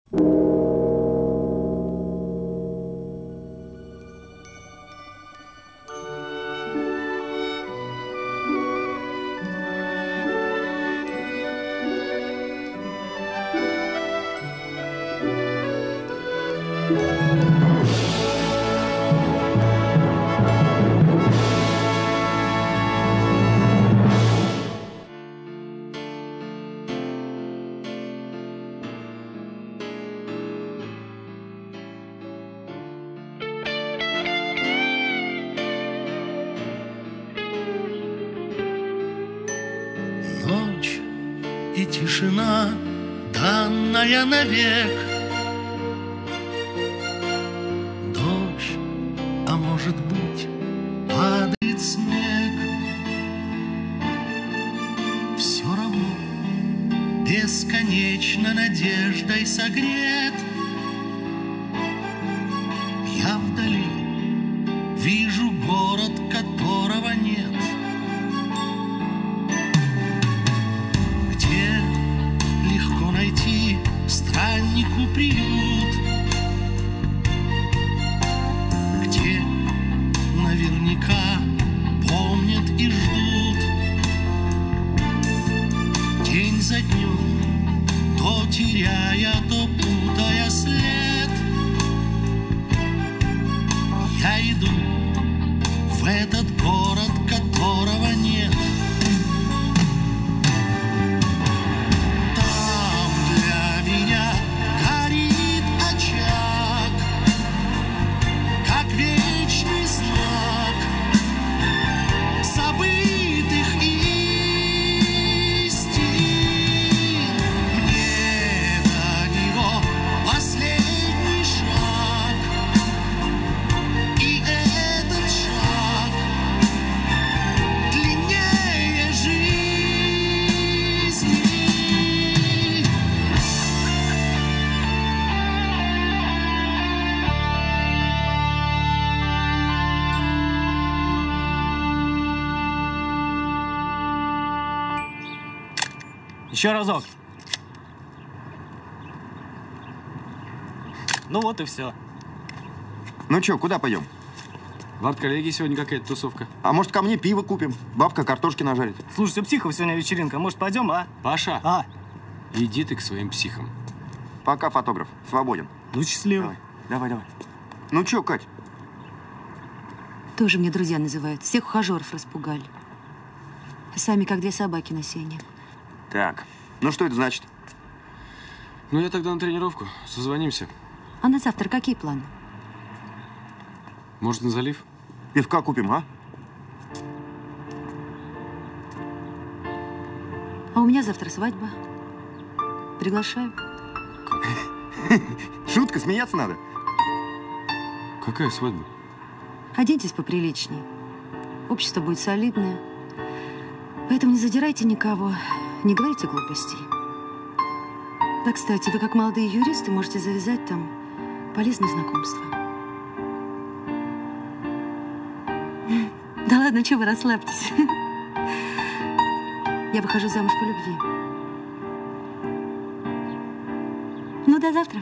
Ночь и тишина, данная навек. Дождь, а может быть, падает снег. Все равно бесконечно надеждой согрет. Я вдали вижу город, которого нет. Найти страннику приют, где наверняка помнят и ждут. День за днем, то теряя, то путая след, я иду в этот город, которого нет. Еще разок. Ну вот и все. Ну что, куда пойдем? В арт-коллегии сегодня какая-то тусовка. А может, ко мне пиво купим? Бабка картошки нажарит. Слушайте, у психов сегодня вечеринка. Может, пойдем, а? Паша, А? иди ты к своим психам. Пока, фотограф. Свободен. Ну, счастливо. Давай. Ну что, Кать? Тоже мне друзья называют. Всех ухажеров распугали. А сами как две собаки на сене. Так, ну что это значит? Ну, я тогда на тренировку. Созвонимся. А на завтра какие планы? Может, на залив? Пивка купим, а? А у меня завтра свадьба. Приглашаю. Шутка, смеяться надо. Какая свадьба? Оденьтесь поприличней. Общество будет солидное. Поэтому не задирайте никого. Не говорите глупостей. Да, кстати, вы, как молодые юристы, можете завязать там полезные знакомства. Да ладно, чего вы расслабьтесь? Я выхожу замуж по любви. Ну, до завтра.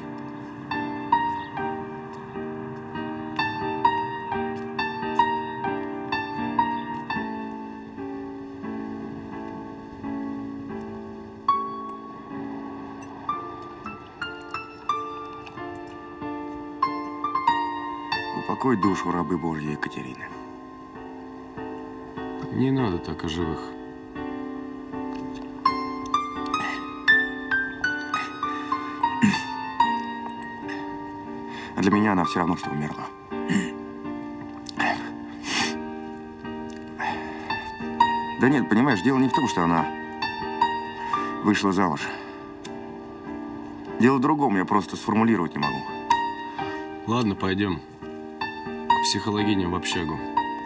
Упокой душу рабы Божьей Екатерины. Не надо так о живых. А для меня она все равно, что умерла. Да нет, понимаешь, дело не в том, что она вышла замуж. Дело в другом, я просто сформулировать не могу. Ладно, пойдем к психологиням в общагу.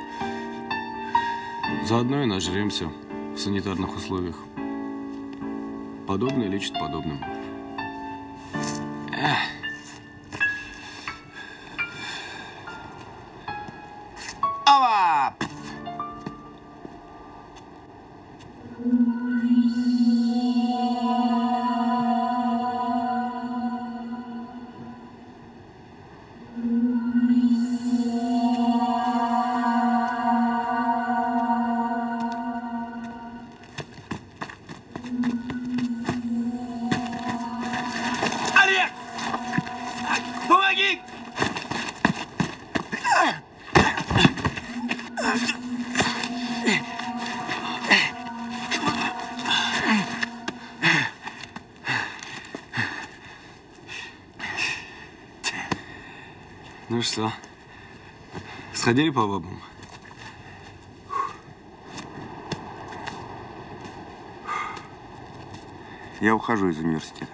Заодно и нажремся в санитарных условиях. Подобное лечит подобным. Ава! Ну что, сходили по бабам? Я ухожу из университета.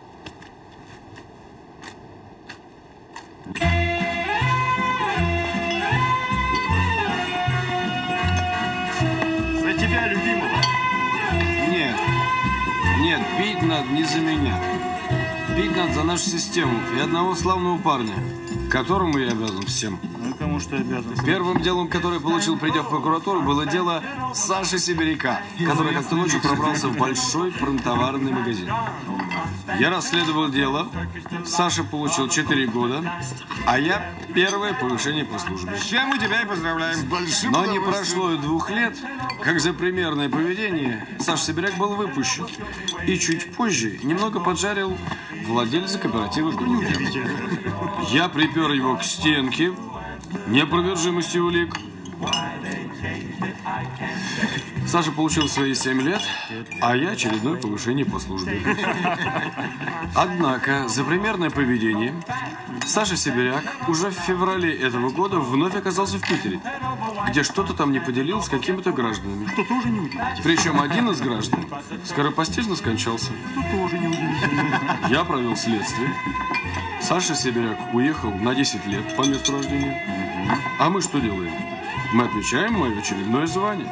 За тебя, любимого. Нет. Нет, пить надо не за меня. Пить надо за нашу систему и одного славного парня, которому я обязан всем. Ну и кому что обязан? Первым делом, которое я получил, придя в прокуратуру, было дело Саши Сибиряка, который как-то ночью пробрался в большой промтоварный магазин. Я расследовал дело, Саша получил 4 года, а я первое повышение по службе. С чем мы тебя и поздравляем. С большим Но не прошло и 2 лет, как за примерное поведение Саша Сибиряк был выпущен. И чуть позже немного поджарил владельца кооператива «Голубя». Я припер его к стенке неопровержимости улик. Саша получил свои 7 лет, а я очередное повышение по службе. Однако за примерное поведение Саша Сибиряк уже в феврале этого года вновь оказался в Питере, где что-то там не поделил с какими-то гражданами. Что тоже не удивительно. Причем один из граждан скоропостижно скончался. Что тоже не удивительно. Я провел следствие. Саша Сибиряк уехал на 10 лет по месту рождения. А мы что делаем? Мы отмечаем мое очередное звание.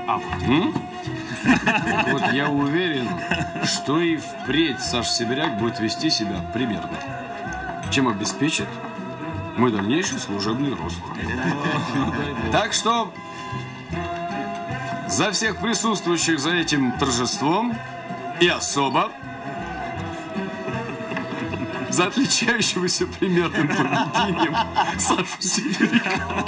Вот я уверен, что и впредь Саша Сибиряк будет вести себя примерно, чем обеспечит мой дальнейший служебный рост. Так что за всех присутствующих за этим торжеством и особо за отличающегося примерным поведением Сашу Сибиряка.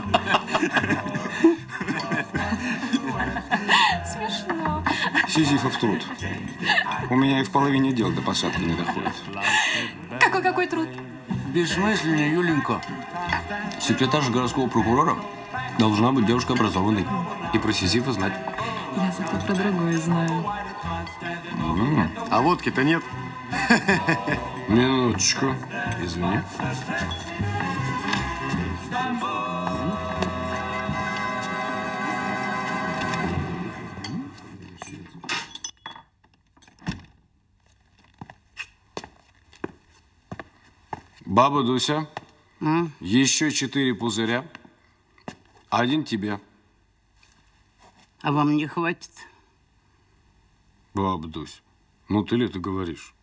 Смешно. Сизифов труд. У меня и в половине дел до посадки не доходит. Какой труд? Бессмысленнее, Юленька. Секретарь городского прокурора должна быть девушка образованной. И про Сизифа знать. Я зато про другое знаю. А водки-то нет. Минуточку. Извини. Баба Дуся, еще 4 пузыря. 1 тебе. А вам не хватит? Баба Дусь, ну ты ли это говоришь?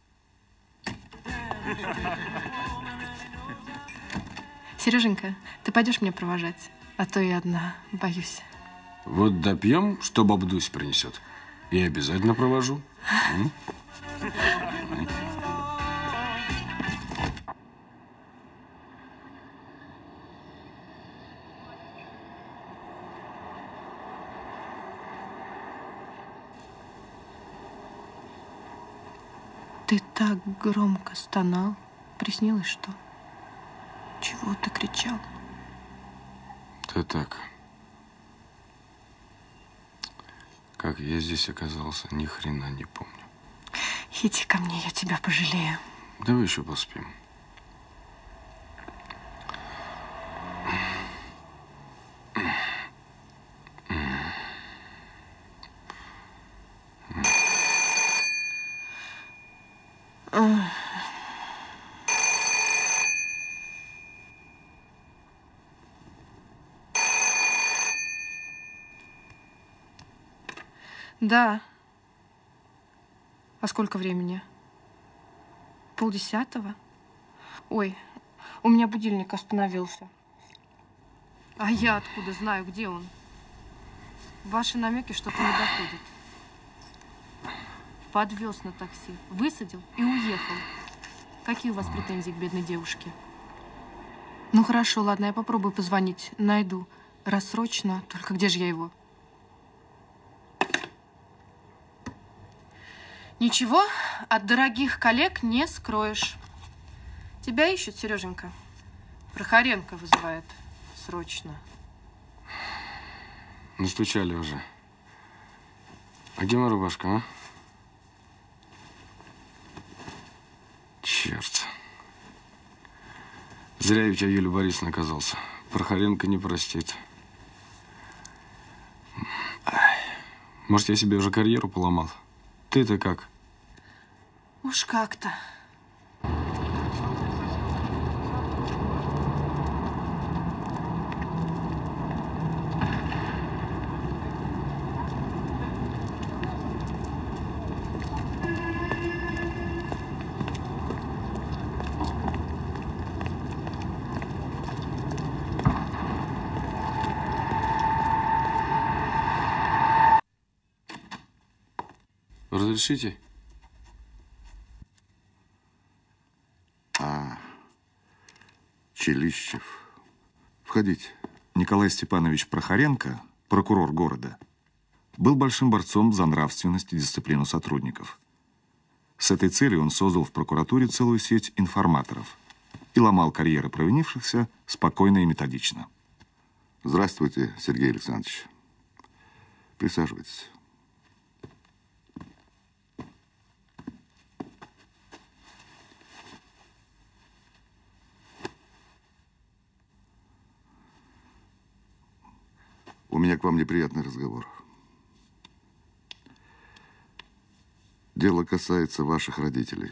Сереженька, ты пойдешь меня провожать? А то я одна, боюсь. Вот допьем, что баба Дусь принесет. И обязательно провожу. Ты так громко стонал. Приснилось что? Чего ты кричал? Да так. Как я здесь оказался, ни хрена не помню. Иди ко мне, я тебя пожалею. Давай еще поспим. Да. А сколько времени? 9:30? Ой, у меня будильник остановился. А я откуда знаю, где он? Ваши намеки что-то не доходят. Подвез на такси, высадил и уехал. Какие у вас претензии к бедной девушке? Ну хорошо, ладно, я попробую позвонить, найду. Рассрочно, только где же я его? Ничего, от дорогих коллег не скроешь. Тебя ищут, Сереженька. Прохоренко вызывает срочно. Настучали уже. А где моя рубашка, а? Черт. Зря я у тебя Юлия Борисовна оказался. Прохоренко не простит. Может, я себе уже карьеру поломал? Ты-то как? Уж как-то. Разрешите? Челищев. Входите. Николай Степанович Прохоренко, прокурор города, был большим борцом за нравственность и дисциплину сотрудников. С этой целью он создал в прокуратуре целую сеть информаторов и ломал карьеры провинившихся спокойно и методично. Здравствуйте, Сергей Александрович. Присаживайтесь. У меня к вам неприятный разговор. Дело касается ваших родителей.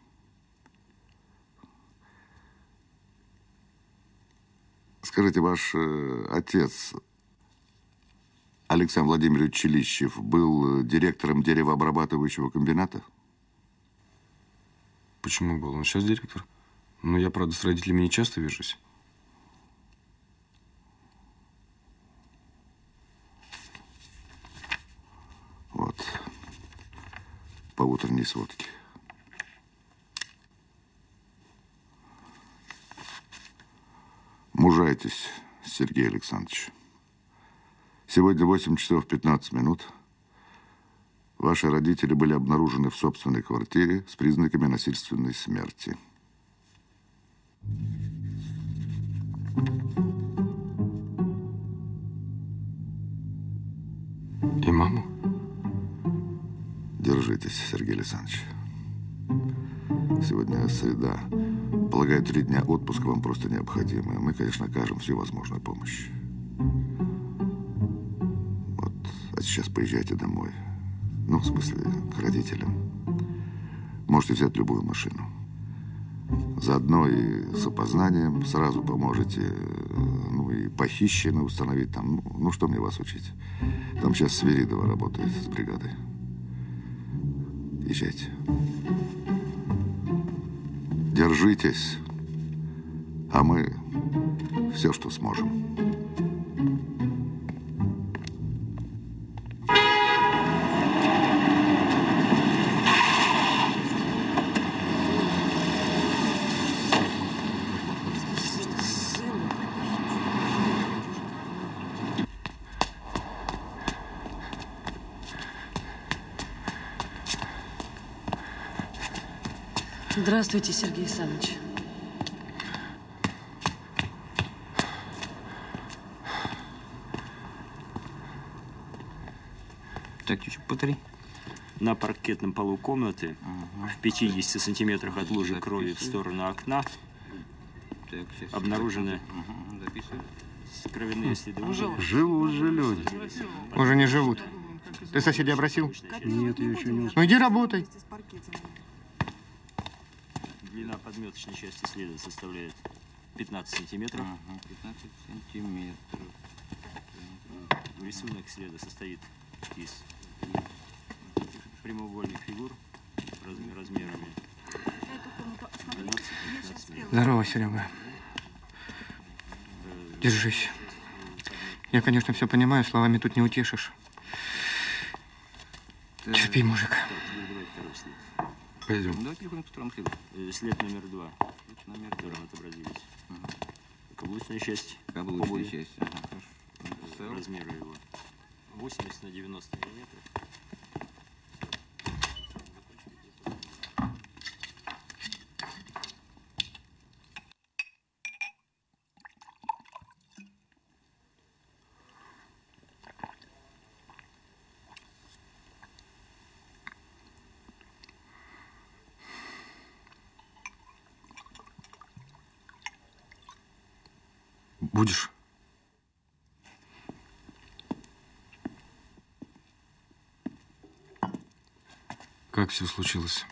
Скажите, ваш отец, Александр Владимирович Челищев, был директором деревообрабатывающего комбината? Почему был? Он сейчас директор. Но я, правда, с родителями не часто вижусь. Вот. По утренней сводке. Мужайтесь, Сергей Александрович. Сегодня 8 часов 15 минут. Ваши родители были обнаружены в собственной квартире с признаками насильственной смерти. И маму? Держитесь, Сергей Александрович. Сегодня среда. Полагаю, 3 дня отпуска вам просто необходимы. Мы, конечно, окажем всю возможную помощь. Вот. А сейчас поезжайте домой. Ну, в смысле, к родителям. Можете взять любую машину. Заодно и с опознанием сразу поможете. Ну, и похищенное установить там. Ну, что мне вас учить? Там сейчас Свиридова работает с бригадой. Езжайте. Держитесь. А мы все, что сможем. Здравствуйте, Сергей Александрович. Так, чуть-чуть повтори. На паркетном полу комнаты, в 50 сантиметрах от лужи крови в сторону окна, Так, сейчас. обнаружены Записывай. кровяные следы ужина. Живут же люди. Уже не живут. Ты соседей опросил? Нет, я еще не успел. Ну иди работай. Длина подметочной части следа составляет 15 сантиметров. 15 сантиметров. Рисунок следа состоит из прямоугольных фигур размерами 12-15 метров. Здорово, Серега. Держись. Я, конечно, все понимаю, словами тут не утешишь. Терпи, мужик. Так, теперь второй след. Пойдем. Давай переходим к второму следу. След номер 2, в котором отобразились. Каблучная часть Каблучная обуви, часть. Ага, хорошо. Написал. размеры его 80 на 90 миллиметров. Будешь? Как все случилось?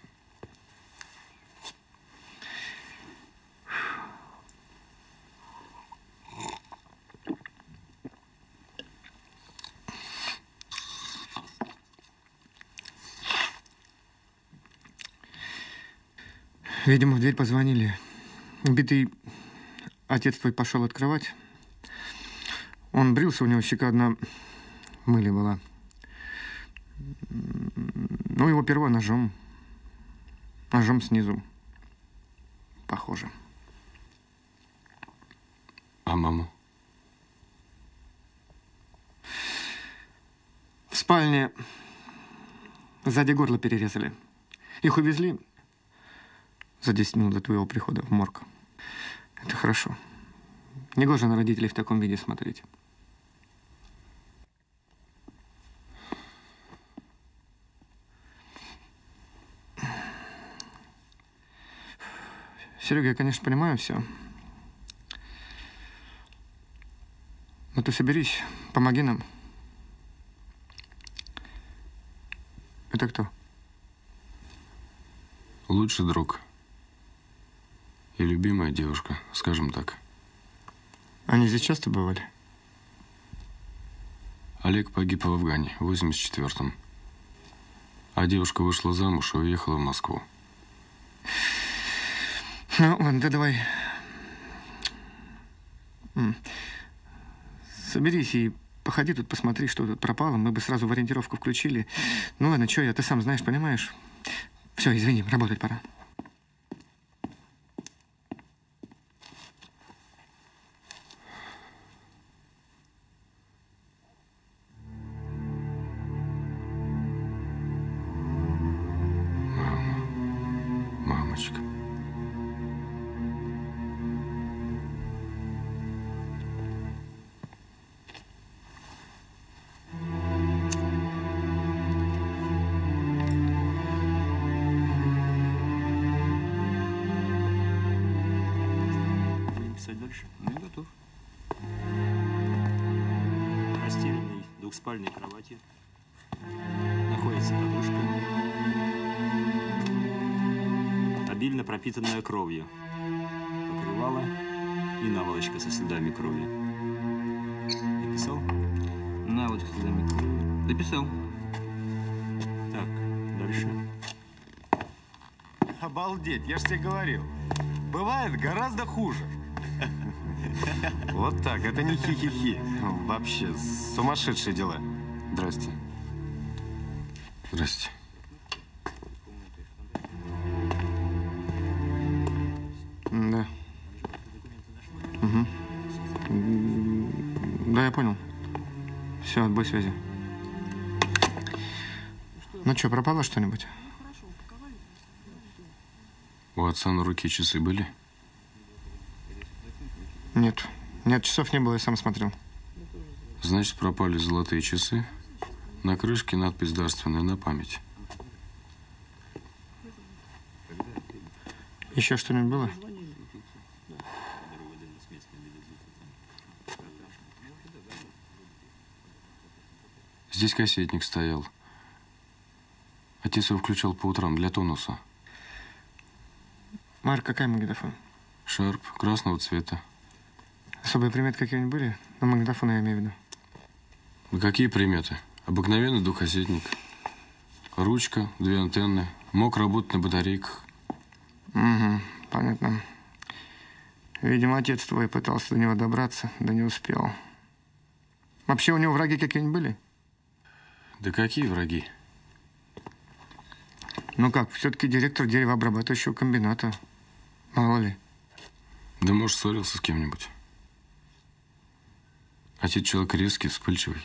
Видимо, в дверь позвонили. Убитый отец твой пошел открывать. Он брился, у него щека одна в мыле была. Ну, его первого ножом. Ножом снизу. Похоже. А маму? В спальне сзади горло перерезали. Их увезли за 10 минут до твоего прихода в морг. Это хорошо. Негоже на родителей в таком виде смотреть. Серега, я, конечно, понимаю все. Но ты соберись, помоги нам. Это кто? Лучший друг. И любимая девушка, скажем так. Они здесь часто бывали? Олег погиб в Афгане в 84-м. А девушка вышла замуж и уехала в Москву. Ну, ладно, ты давай. Соберись и походи тут, посмотри, что тут пропало. Мы бы сразу в ориентировку включили. Ну ладно, что я, ты сам знаешь, понимаешь? Все, извини, работать пора. Мамочка. Писать дальше? Ну, готов. На расстеленной двухспальной кровати находится подушка, обильно пропитанная кровью, покрывало и наволочка со следами крови. Написал? Наволочка с следами крови. Дописал. Так, дальше. Обалдеть, я ж тебе говорил. Бывает гораздо хуже. Вот так, это не хи-хи-хи. Вообще, сумасшедшие дела. Здрасте. Здрасте. Да. Угу. Да, я понял. Все, отбой связи. Ну что, пропало что-нибудь? У отца на руке часы были? Нет. Нет, часов не было, я сам смотрел. Значит, пропали золотые часы. На крышке надпись дарственная на память. Еще что-нибудь было? Здесь кассетник стоял. Отец его включал по утрам для тонуса. Марк, какая магнитофон? Шарп, красного цвета. Особые приметы какие-нибудь были? На магнитофон я имею в виду. Да какие приметы? Обыкновенный двухкассетник. Ручка, 2 антенны. Мог работать на батарейках. Угу, понятно. Видимо, отец твой пытался до него добраться, да не успел. Вообще у него враги какие-нибудь были? Да какие враги? Ну как, все-таки директор деревообрабатывающего комбината. Мало ли. Да может, ссорился с кем-нибудь. Отец человек резкий, вспыльчивый.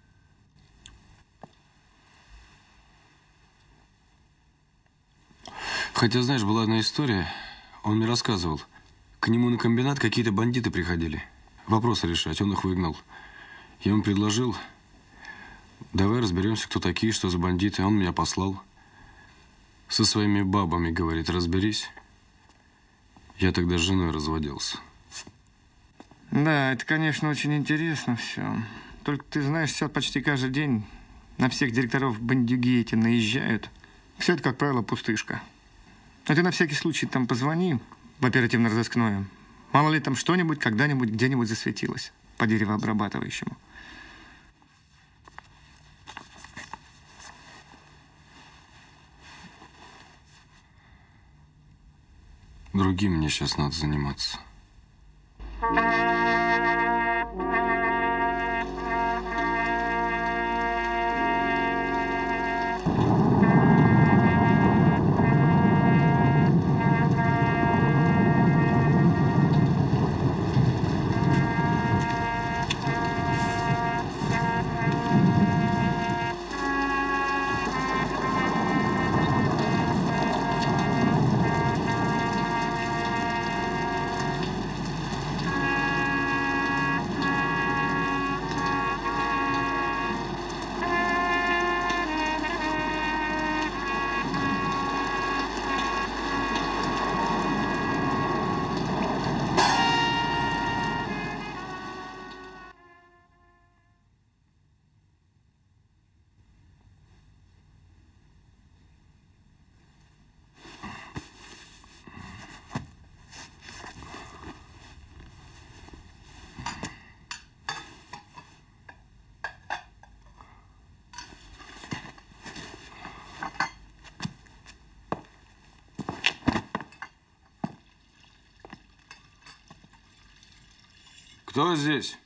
Хотя, знаешь, была одна история, он мне рассказывал. К нему на комбинат какие-то бандиты приходили. Вопросы решать, он их выгнал. Я ему предложил, давай разберемся, кто такие, что за бандиты. Он меня послал. Со своими бабами, говорит, разберись. Я тогда с женой разводился. Да, это, конечно, очень интересно все. Только ты знаешь, все почти каждый день на всех директоров бандюги эти наезжают. Все это, как правило, пустышка. А ты на всякий случай там позвони в оперативно-розыскное. Мало ли там что-нибудь, когда-нибудь, где-нибудь засветилось по деревообрабатывающему. Другим мне сейчас надо заниматься. Кто здесь?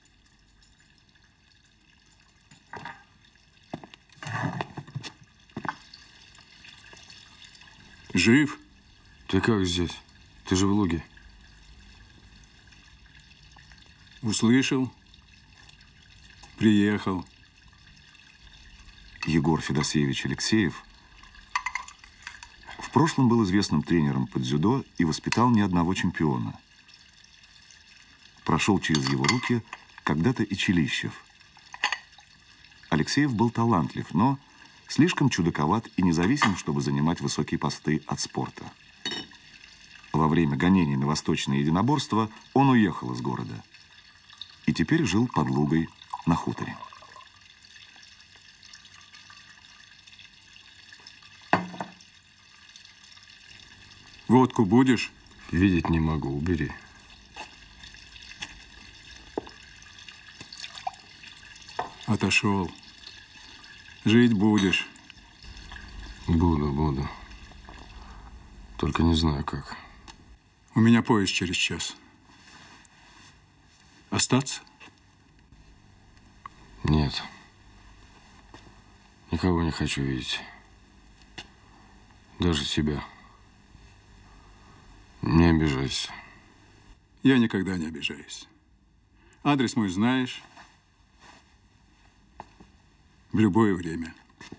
Жив? Ты как здесь? Ты же в Луге. Услышал. Приехал. Егор Федосеевич Алексеев в прошлом был известным тренером по дзюдо и воспитал ни одного чемпиона. Прошел через его руки когда-то и Челищев. Алексеев был талантлив, но слишком чудаковат и независим, чтобы занимать высокие посты от спорта. Во время гонений на восточное единоборство он уехал из города и теперь жил под Лугой на хуторе. Водку будешь? Видеть не могу, убери. Отошел. Жить будешь. Буду. Только не знаю как. У меня поезд через час. Остаться? Нет. Никого не хочу видеть. Даже тебя. Не обижайся. Я никогда не обижаюсь. Адрес мой знаешь. В любое время.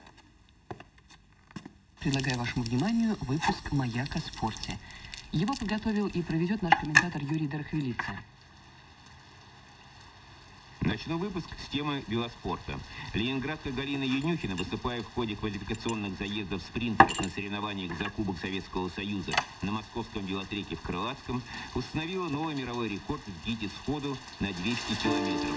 Предлагаю вашему вниманию выпуск «Маяк о спорте». Его подготовил и проведет наш комментатор Юрий Дархвилица. Начну выпуск с темы велоспорта. Ленинградка Галина Янюхина, выступая в ходе квалификационных заездов спринтеров на соревнованиях за Кубок Советского Союза на московском велотреке в Крылатском, установила новый мировой рекорд в гиде сходу на 200 километров.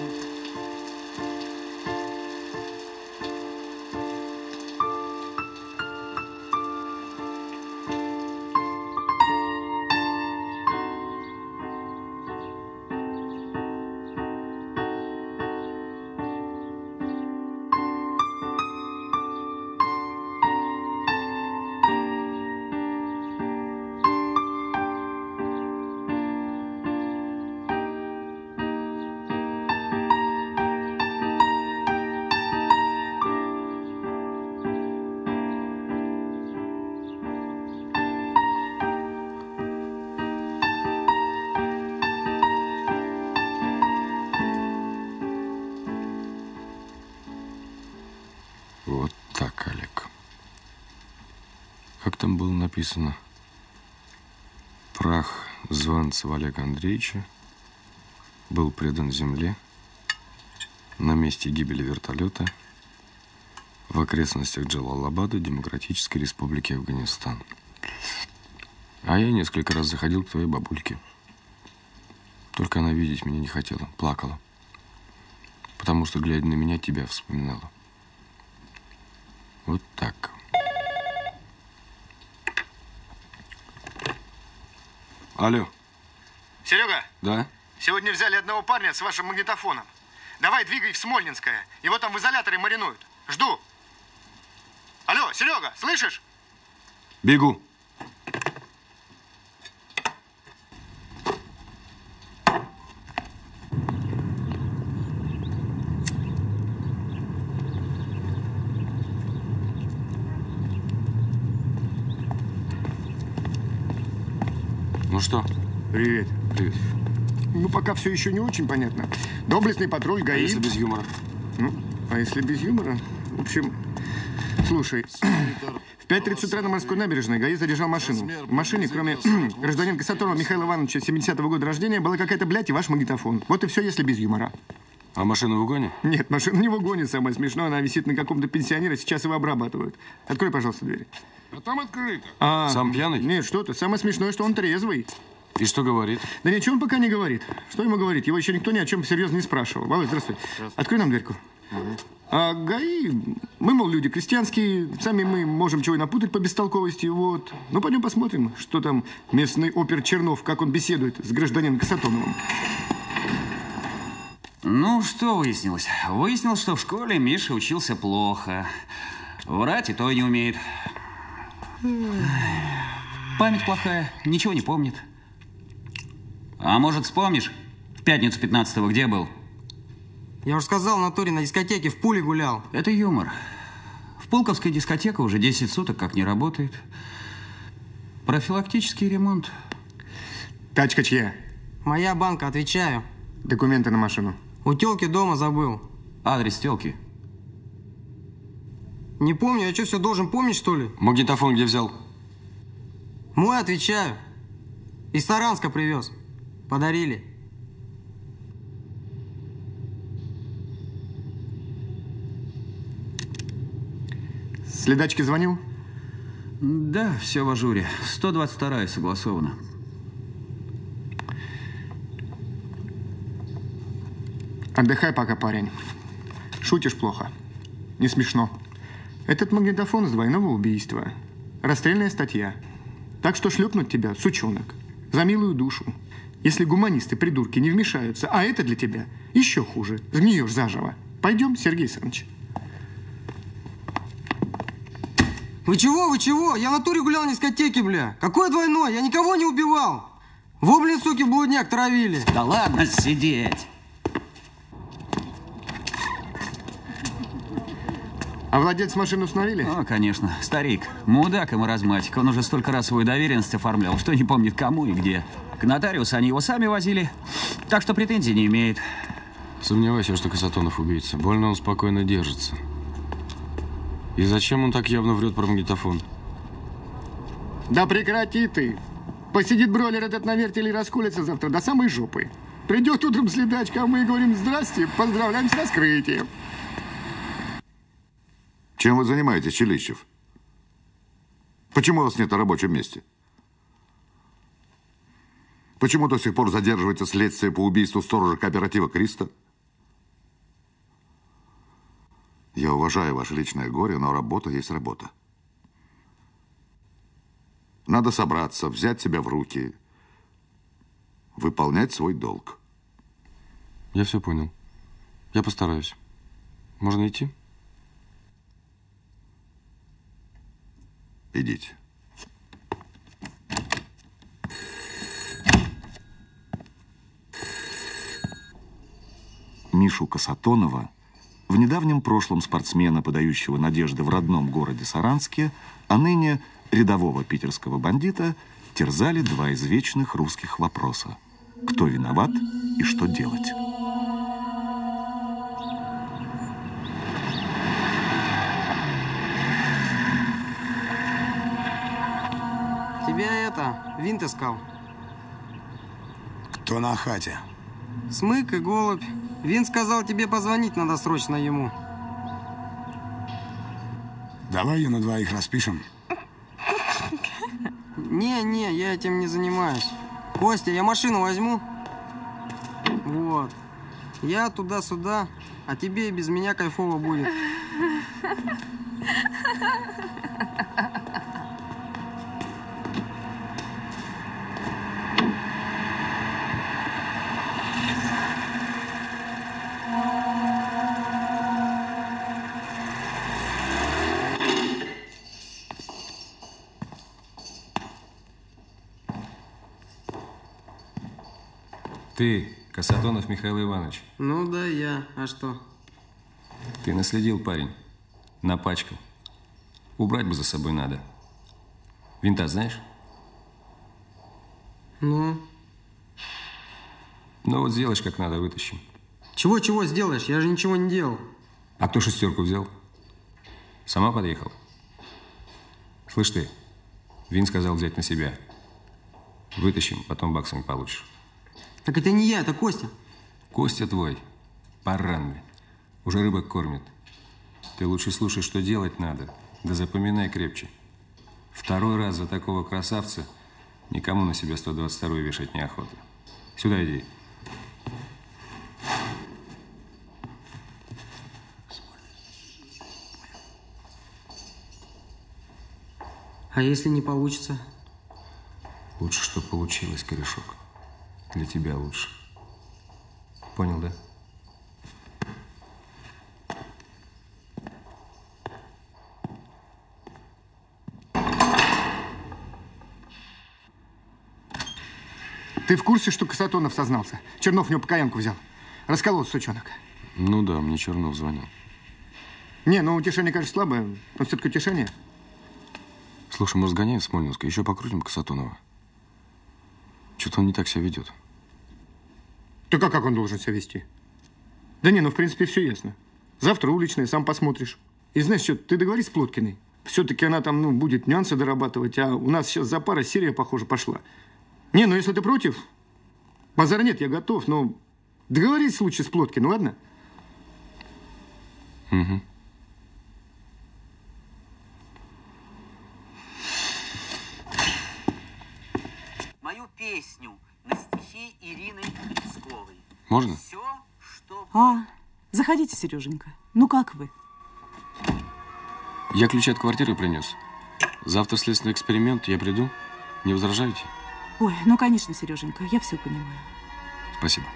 Вот так, Олег. Как там было написано? Прах Званцева Олега Андреевича был предан земле на месте гибели вертолета в окрестностях Джалалабада, Демократической Республики Афганистан. А я несколько раз заходил к твоей бабульке. Только она видеть меня не хотела, плакала. Потому что, глядя на меня, тебя вспоминала. Вот так. Алло. Серега? Да? Сегодня взяли одного парня с вашим магнитофоном. Давай, двигай в Смольнинское. Его там в изоляторе маринуют. Жду. Алло, Серега, слышишь? Бегу. Ну что? Привет. Привет. Ну, пока все еще не очень понятно. Доблестный патруль, ГАИ. А если без юмора? Ну, а если без юмора? В общем, слушай, в 5:30 утра на Морской набережной ГАИ задержал машину. В машине, кроме гражданина Касаторова Михаила Ивановича, 70-го года рождения, была какая-то, блядь, и ваш магнитофон. Вот и все, если без юмора. А машина в угоне? Нет, машина не в угоне, самое смешное. Она висит на каком-то пенсионере, сейчас его обрабатывают. Открой, пожалуйста, дверь. А там открыто. Сам пьяный? Нет, что ты. Самое смешное, что он трезвый. И что говорит? Да ничего он пока не говорит. Что ему говорить? Его еще никто ни о чем серьезно не спрашивал. Володь, здравствуй. Открой нам дверьку. А ГАИ, мы, мол, люди крестьянские, сами мы можем чего и напутать по бестолковости, вот. Ну, пойдем посмотрим, что там местный опер Чернов, как он беседует с гражданином Касатоновым. Ну, что выяснилось? Выяснилось, что в школе Миша учился плохо. Врать и то не умеет. Память плохая, ничего не помнит. А может, вспомнишь, в пятницу 15-го где был? Я уже сказал, в натуре на дискотеке в Пуле гулял. Это юмор. В Пулковской дискотека уже 10 суток как не работает. Профилактический ремонт. Тачка чья? Моя банка, отвечаю. Документы на машину. У тёлки дома забыл. Адрес тёлки? Не помню, я что, все должен помнить, что ли? Магнитофон где взял? Мой, отвечаю. Из Саранска привез. Подарили. Следачке звонил? Да, все в ажуре. 122-я согласована. Отдыхай пока, парень. Шутишь плохо. Не смешно. Этот магнитофон с двойного убийства. Расстрельная статья. Так что шлепнуть тебя, сучонок, за милую душу. Если гуманисты-придурки не вмешаются, а это для тебя еще хуже. Сгниешь заживо. Пойдем, Сергей Александрович. Вы чего, вы чего? Я в натуре гулял на дискотеке, бля. Какое двойное? Я никого не убивал. Во, блин, суки, блудняк травили. Да ладно сидеть. А владельца машины установили? О, конечно. Старик. Мудак и маразматик. Он уже столько раз свою доверенность оформлял, что не помнит кому и где. К нотариусу они его сами возили. Так что претензий не имеет. Сомневаюсь, что Касатонов убийца. Больно он спокойно держится. И зачем он так явно врет про магнитофон? Да прекрати ты. Посидит бройлер этот на вертеле и расколется завтра до самой жопы. Придет утром следачка, а мы говорим: здрасте, поздравляем с раскрытием. Чем вы занимаетесь, Челищев? Почему вас нет на рабочем месте? Почему до сих пор задерживается следствие по убийству сторожа кооператива «Криста»? Я уважаю ваше личное горе, но работа есть работа. Надо собраться, взять себя в руки, выполнять свой долг. Я все понял. Я постараюсь. Можно идти? Идите. Мишу Касатонова, в недавнем прошлом спортсмена, подающего надежды в родном городе Саранске, а ныне рядового питерского бандита, терзали два извечных русских вопроса: кто виноват и что делать? Тебя винт искал. Кто на хате? Смык и голубь. Винт сказал, тебе позвонить надо срочно ему. Давай ее на двоих распишем. Не, я этим не занимаюсь. Костя, я машину возьму. вот. Я туда-сюда, а тебе и без меня кайфово будет. Ты, Касатонов Михаил Иванович. Ну да, я. А что? Ты наследил, парень. Напачкал. Убрать бы за собой надо. Винта знаешь? Ну? Ну вот сделаешь как надо, вытащим. Чего сделаешь? Я же ничего не делал. А кто шестерку взял? Сама подъехала? Слышь ты, Вин сказал взять на себя. Вытащим, потом баксами получишь. Так это не я, это Костя. Костя твой. Паранный. Уже рыбок кормит. Ты лучше слушай, что делать надо. Да запоминай крепче. Второй раз за такого красавца никому на себя 122-ю вешать неохота. Сюда иди. А если не получится? Лучше, чтобы получилось, корешок. Для тебя лучше. Понял, да? Ты в курсе, что Касатонов сознался? Чернов у него покаянку взял. Расколол, сучонок. Ну да, мне Чернов звонил. Не, ну утешение, конечно, слабое, но все-таки утешение. Слушай, может, сгоняем в Смольнинское, еще покрутим Касатонова. Что-то он не так себя ведет. Так а как он должен себя вести? Да не, ну в принципе все ясно. Завтра уличная, сам посмотришь. И знаешь что, ты договорись с Плоткиной. Все-таки она там, ну, будет нюансы дорабатывать, а у нас сейчас за пара серия, похоже, пошла. Не, ну если ты против, базара нет, я готов, но договорись лучше с Плоткиной, ладно? Угу. Мою песню на стихи Ирины Хрисковой. Можно? Все, что... Заходите, Сереженька. Ну как вы? Я ключи от квартиры принес. Завтра следственный эксперимент, я приду. Не возражаете? Ой, ну конечно, Сереженька, я все понимаю. Спасибо.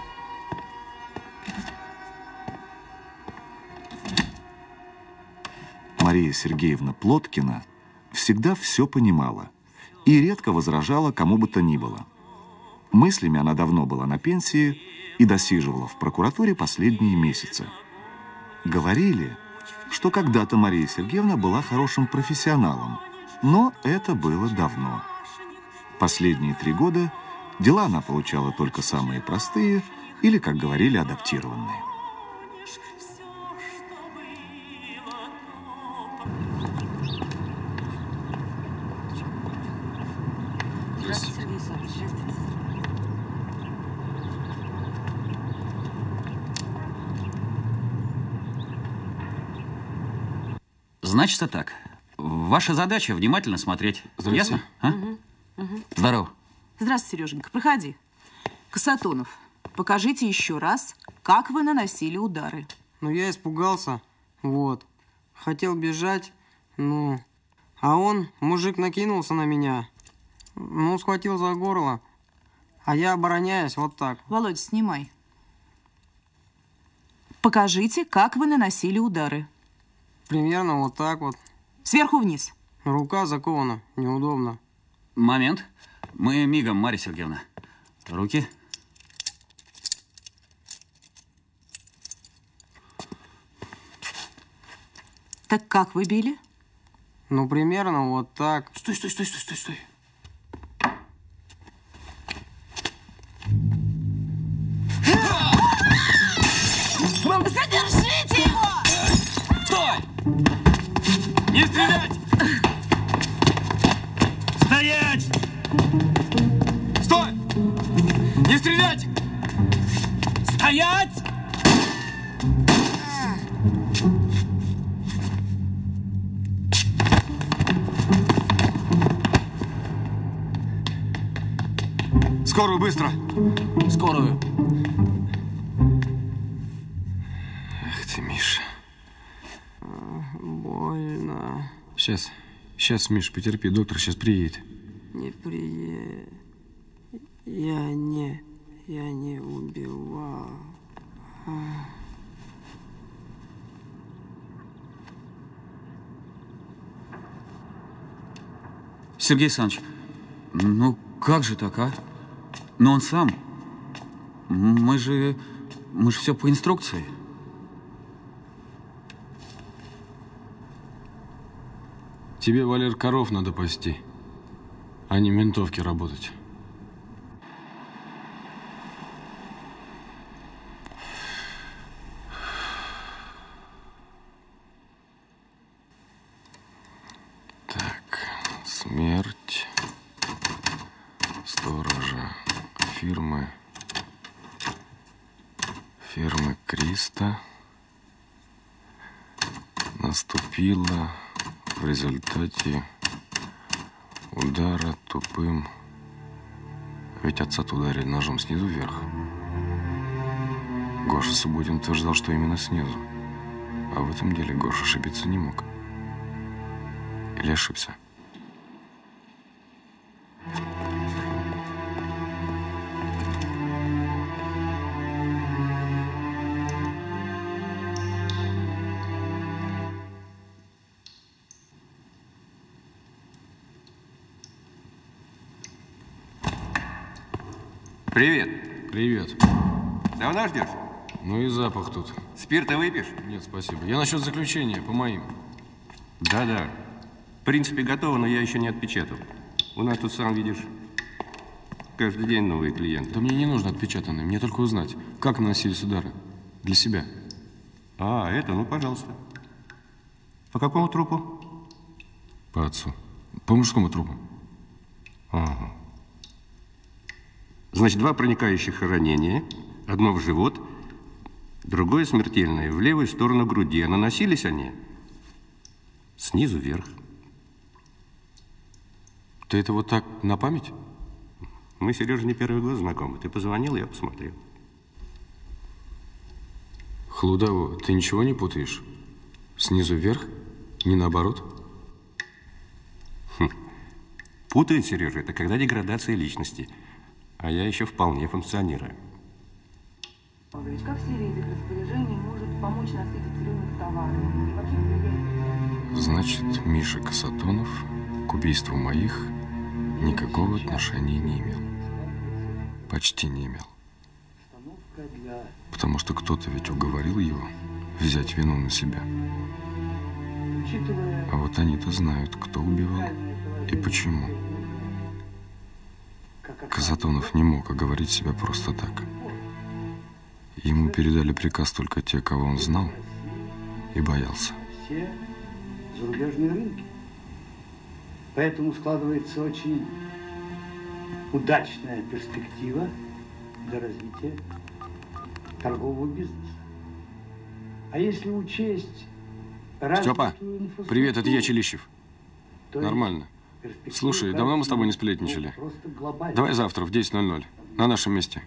Мария Сергеевна Плоткина всегда все понимала и редко возражала кому бы то ни было. Мыслями она давно была на пенсии и досиживала в прокуратуре последние месяцы. Говорили, что когда-то Мария Сергеевна была хорошим профессионалом, но это было давно. Последние 3 года дела она получала только самые простые или, как говорили, адаптированные. Здравствуйте, Сергей Александрович. Значит, так. Ваша задача внимательно смотреть. Здравствуйте. Ясно? А? Здорово. Здравствуйте, Сереженька. Проходи. Касатонов, покажите еще раз, как вы наносили удары. Ну, я испугался. Вот. Хотел бежать. Ну, а он, мужик, накинулся на меня. Ну, схватил за горло. А я, обороняясь, вот так. Володя, снимай. Покажите, как вы наносили удары. Примерно вот так вот. Сверху вниз. Рука закована. Неудобно. Момент. Мы мигом, Марья Сергеевна. Руки. Так как вы били? Ну, примерно вот так. Стой, стой, стой, стой, стой, стой. Задержите его! Стой! Не стрелять! Стоять! Стой! Не стрелять! Стоять! Скорую, быстро! Скорую. Сейчас, Миш, потерпи, доктор сейчас приедет. Не приедет. Я не убивал. Сергей Александрович, ну как же так, а? Но он сам. Мы же все по инструкции. Тебе, Валер, коров надо пасти, а не в ментовке работать. Так, смерть сторожа фирмы Криста наступила в результате удара тупым. Ведь отца-то ударили ножом снизу вверх. Гоша Субботин утверждал, что именно снизу. А в этом деле Гоша ошибиться не мог. Или ошибся? Привет. Привет. Давно ждешь? Ну и запах тут. Спирта выпьешь? Нет, спасибо. Я насчет заключения, по моим. Да. В принципе, готово, но я еще не отпечатал. У нас тут, сам видишь, каждый день новые клиенты. Да мне не нужно отпечатанные, мне только узнать, как наносились удары. Для себя. А, это, ну, пожалуйста. По какому трупу? По отцу. По мужскому трупу. Ага. Значит, 2 проникающих ранения. Одно в живот, другое смертельное в левую сторону груди. А наносились они снизу вверх. Ты это вот так на память? Мы, Сережа, не первый год знакомы. Ты позвонил, я посмотрел. Хлудово, ты ничего не путаешь? Снизу вверх? Не наоборот? Путает, Сережа, это когда деградация личности. А я еще вполне функционирую. Грузовичка в серийных распоряжений может помочь насытить рынок товаров. И вообще влияет... Значит, Миша Касатонов к убийству моих никакого отношения не имел. Почти не имел. Потому что кто-то ведь уговорил его взять вину на себя. А вот они-то знают, кто убивал и почему. Касатонов не мог оговорить себя просто так. Ему передали приказ только те, кого он знал и боялся. Все зарубежные рынки. Поэтому складывается очень удачная перспектива для развития торгового бизнеса. А если учесть... Степа, привет, это я, Челищев. Нормально. Слушай, давно мы с тобой не сплетничали. Давай завтра в 10:00 на нашем месте.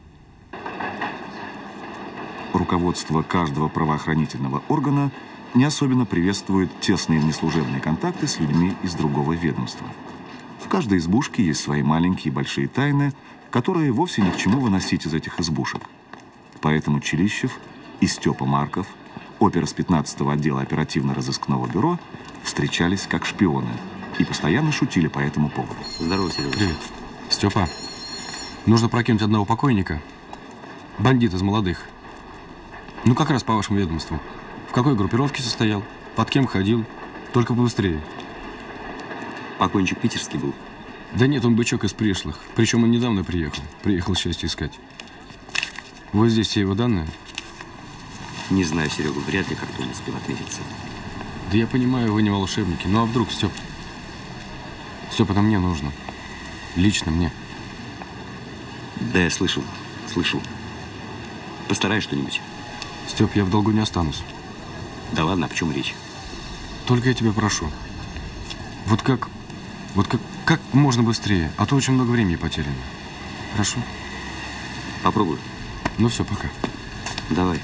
Руководство каждого правоохранительного органа не особенно приветствует тесные внеслужебные контакты с людьми из другого ведомства. В каждой избушке есть свои маленькие и большие тайны, которые вовсе ни к чему выносить из этих избушек. Поэтому Челищев и Степа Марков, опер с 15-го отдела оперативно-розыскного бюро, встречались как шпионы и постоянно шутили по этому поводу. Здорово, Серега. Привет. Степа, нужно прокинуть одного покойника. Бандит из молодых. Ну, как раз по вашему ведомству. В какой группировке состоял? Под кем ходил? Только побыстрее. Покойничек питерский был? Да нет, он бычок из пришлых. Причем он недавно приехал. Приехал счастье искать. Вот здесь все его данные? Не знаю, Серега, вряд ли как-то он успел отметиться. Да я понимаю, вы не волшебники. Ну а вдруг, Степ? Степ, это мне нужно. Лично мне. Да, я слышал. Постараюсь что-нибудь. Степ, я в долгу не останусь. Да ладно, о чем речь? Только я тебя прошу. Вот как можно быстрее, а то очень много времени потеряно. Хорошо? Попробую. Ну все, пока. Давай.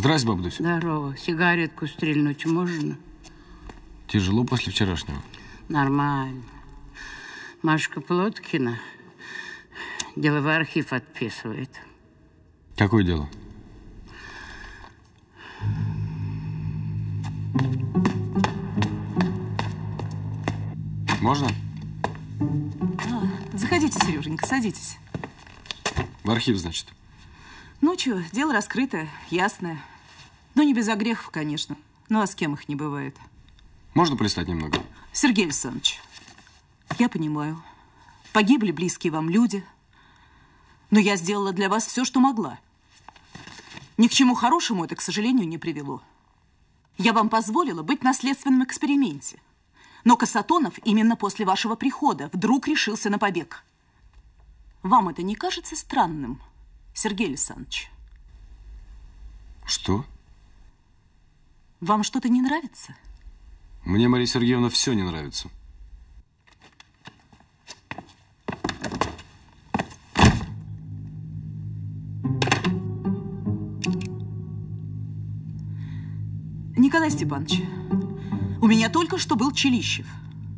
Здрасте, баб Дуся. Здорово. Сигаретку стрельнуть можно? Тяжело после вчерашнего? Нормально. Машка Плоткина деловой архив отписывает. Какое дело? Можно? Заходите, Сереженька, садитесь. В архив, значит. Ну что, дело раскрытое, ясное. Ну, не без огрехов, конечно. Ну, а с кем их не бывает? Можно полистать немного? Сергей Александрович, я понимаю. Погибли близкие вам люди. Но я сделала для вас все, что могла. Ни к чему хорошему это, к сожалению, не привело. Я вам позволила быть на следственном эксперименте. Но Касатонов именно после вашего прихода вдруг решился на побег. Вам это не кажется странным, Сергей Александрович? Что? Вам что-то не нравится? Мне, Мария Сергеевна, все не нравится. Николай Степанович, у меня только что был Челищев.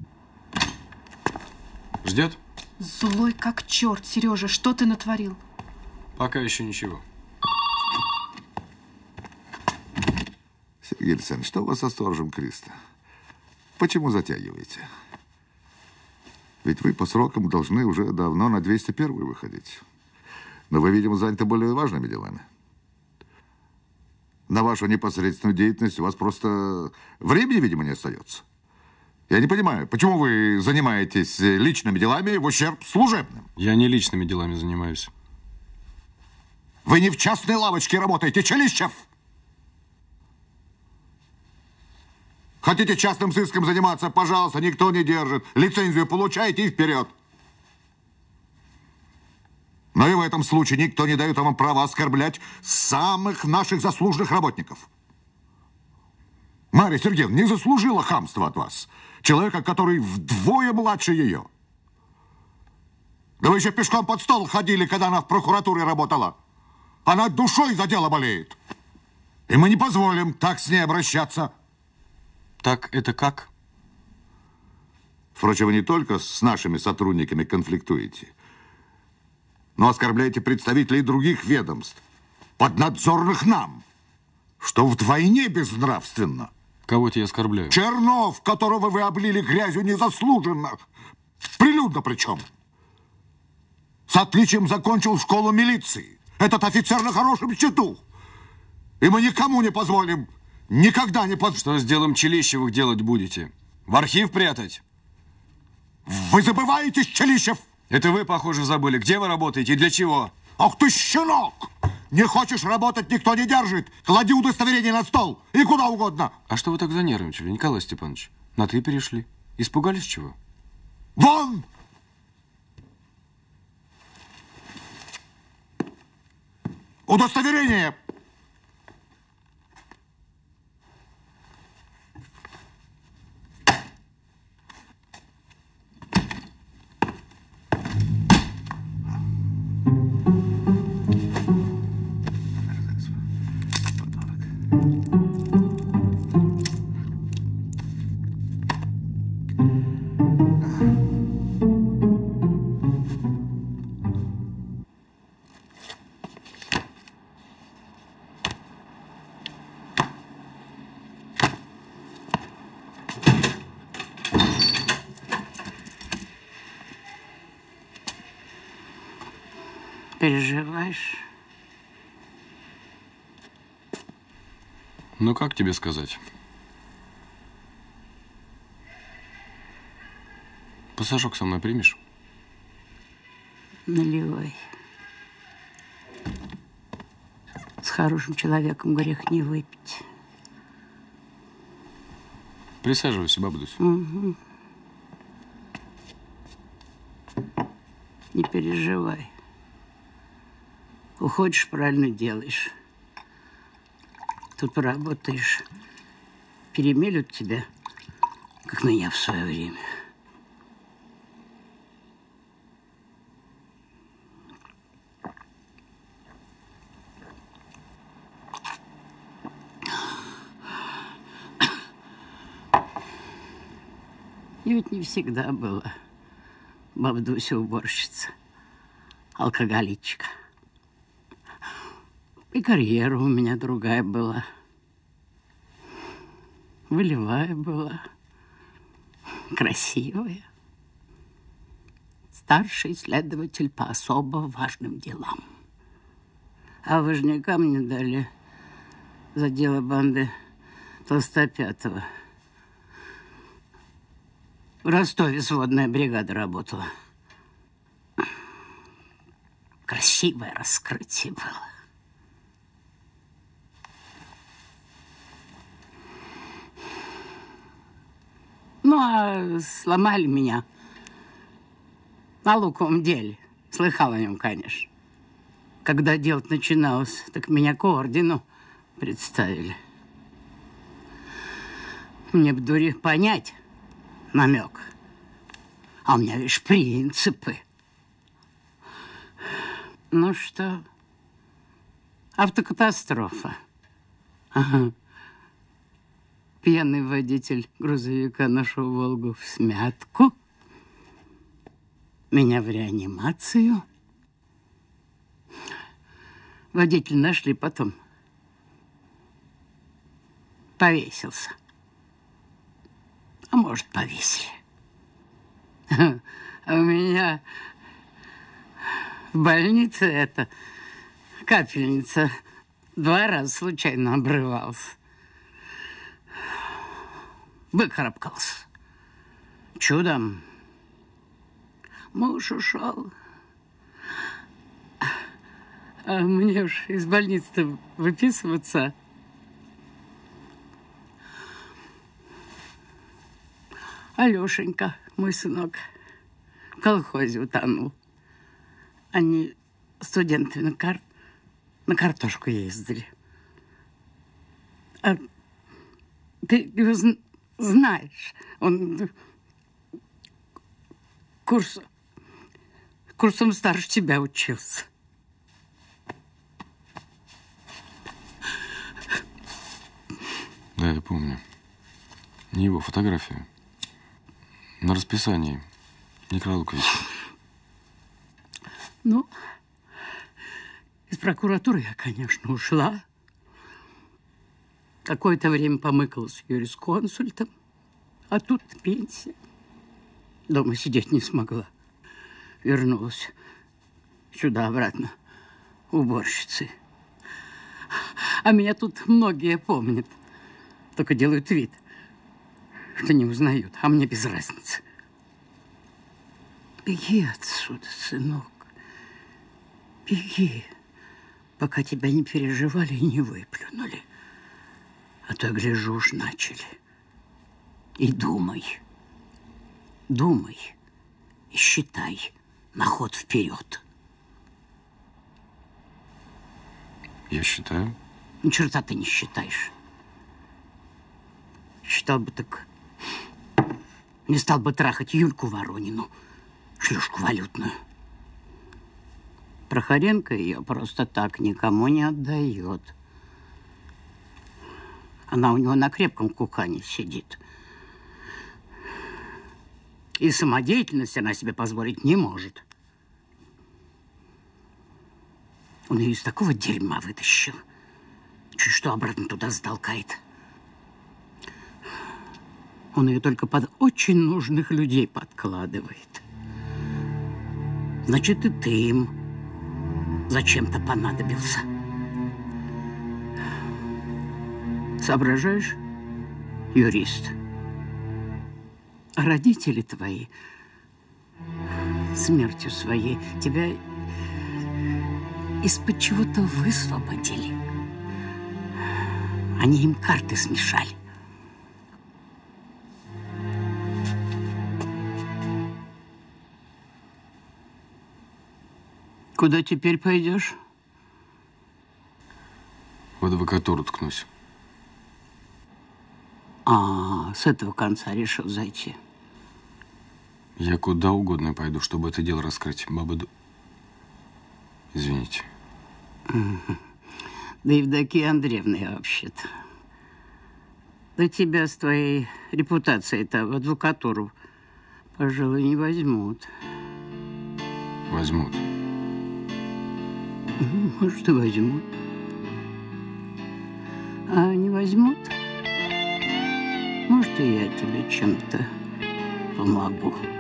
Ждет? Злой как черт, Сережа, что ты натворил? Пока еще ничего. Сергей Александрович, что у вас со сторожем Криста? Почему затягиваете? Ведь вы по срокам должны уже давно на 201 выходить. Но вы, видимо, заняты более важными делами. На вашу непосредственную деятельность у вас просто времени, видимо, не остается. Я не понимаю, почему вы занимаетесь личными делами в ущерб служебным? Я не личными делами занимаюсь. Вы не в частной лавочке работаете, Челищев! Хотите частным сыском заниматься, пожалуйста, никто не держит. Лицензию получаете и вперед. Но и в этом случае никто не дает вам права оскорблять самых наших заслуженных работников. Марья Сергеевна не заслужила хамства от вас. Человека, который вдвое младше ее. Да вы еще пешком под стол ходили, когда она в прокуратуре работала. Она душой за дело болеет. И мы не позволим так с ней обращаться. Так это как? Впрочем, вы не только с нашими сотрудниками конфликтуете, но оскорбляете представителей других ведомств, поднадзорных нам, что вдвойне безнравственно. Кого-то я оскорбляю? Чернов, которого вы облили грязью незаслуженно. Прилюдно причем. С отличием закончил школу милиции. Этот офицер на хорошем счету. И мы никому не позволим, никогда не позволим. Что с делом Челищевых делать будете? В архив прятать? Вы забываетесь, Челищев? Это вы, похоже, забыли. Где вы работаете и для чего? Ах ты, щенок! Не хочешь работать, никто не держит. Клади удостоверение на стол и куда угодно. А что вы так занервничали, Николай Степанович? На «ты» перешли. Испугались чего? Вон! Удостоверение! Переживаешь? Ну, как тебе сказать? Пассажок со мной примешь? Наливай. С хорошим человеком грех не выпить. Присаживайся, баба Дуся. Угу. Не переживай. Уходишь, правильно делаешь. Тут поработаешь. Перемелют тебя, как меня в свое время. И ведь не всегда была баба Дуся уборщица, алкоголичка. И карьера у меня другая была. Волевая была, красивая. Старший следователь по особо важным делам. А важняка мне дали за дело банды Толстопятова. В Ростове сводная бригада работала. Красивое раскрытие было. Ну, а сломали меня на луковом деле. Слыхал о нем, конечно. Когда дело начиналось, так меня к ордену представили. Мне бы, дури, понять намек. А у меня, видишь, принципы. Ну что, автокатастрофа. Ага. Пьяный водитель грузовика нашел «Волгу» в смятку. Меня в реанимацию. Водителя нашли потом. Повесился. А может, повесили. А у меня в больнице эта капельница 2 раза случайно обрывалась. Выкарабкался. Чудом. Муж ушел. А мне уж из больницы выписываться. Алешенька, мой сынок, в колхозе утонул. Они, студенты, на картошку ездили. А ты его знаешь, он курсом старше тебя учился. Да, я помню. Не его фотографию. На расписании Николая Луковича. Ну, из прокуратуры я, конечно, ушла. Какое-то время помыкалась юрисконсультом, а тут пенсия. Дома сидеть не смогла. Вернулась сюда обратно, уборщицей. А меня тут многие помнят, только делают вид, что не узнают, а мне без разницы. Беги отсюда, сынок. Беги, пока тебя не переживали и не выплюнули. А то, гляжу, уж начали. И думай. Думай. И считай на ход вперед. Я считаю. Ни черта ты не считаешь. Считал бы, так не стал бы трахать Юльку Воронину, шлюшку валютную. Прохоренко ее просто так никому не отдает. Она у него на крепком кукане сидит. И самодеятельность она себе позволить не может. Он ее из такого дерьма вытащил. Чуть что обратно туда сдолкает. Он ее только под очень нужных людей подкладывает. Значит, и ты им зачем-то понадобился. Соображаешь, юрист? Родители твои смертью своей тебя из-под чего-то высвободили. Они им карты смешали. Куда теперь пойдешь? В адвокатуру ткнусь. А, с этого конца решил зайти. Я куда угодно пойду, чтобы это дело раскрыть. Извините. Да Евдокия Андреевна я вообще-то. Да тебя с твоей репутацией-то в адвокатуру пожалуй, не возьмут. Возьмут. Может, и возьмут. А не возьмут, может, и я тебе чем-то помогу.